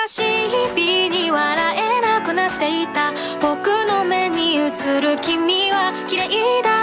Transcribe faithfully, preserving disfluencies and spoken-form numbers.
しい日々に笑えなくなっていた僕の目に映る君は綺麗だ